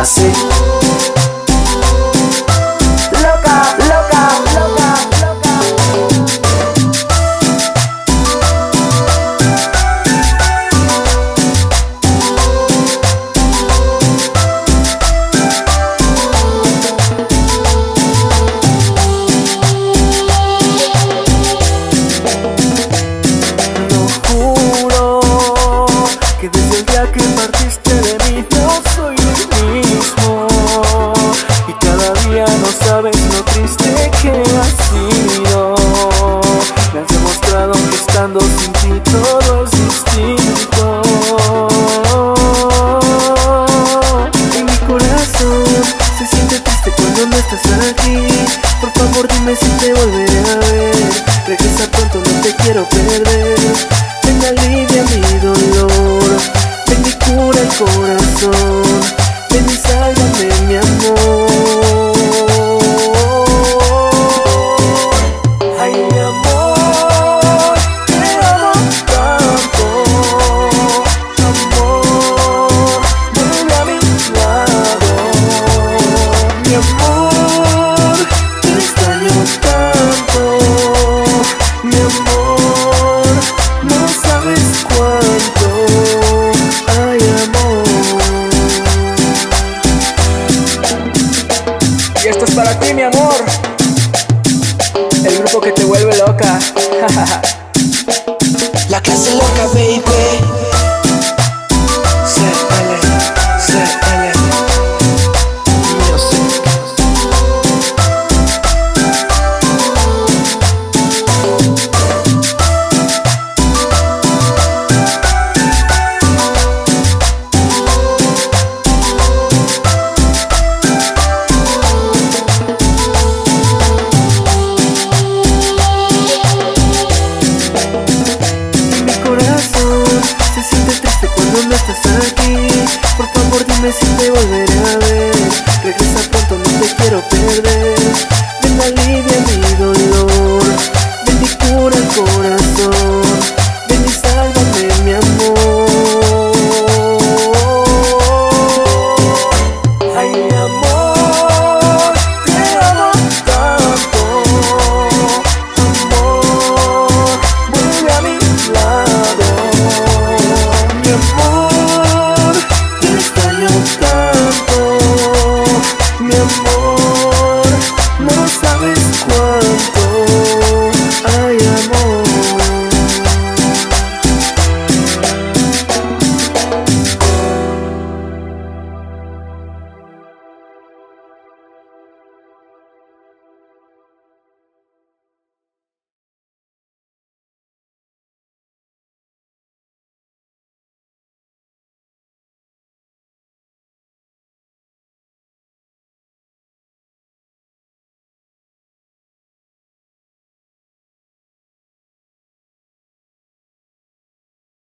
así. Loca, loca, loca, loca. Lo juro que desde el día que partiste de mí no soy el mismo, y cada día no sabes lo triste que ha sido. Me has demostrado que estando sin ti todo es distinto. Y mi corazón se siente triste cuando no estás aquí. Por favor dime si te volveré a ver. Regresa pronto, no te quiero perder. Ven, alivia mi dolor. Ven y cura el corazón. Ven y sálvame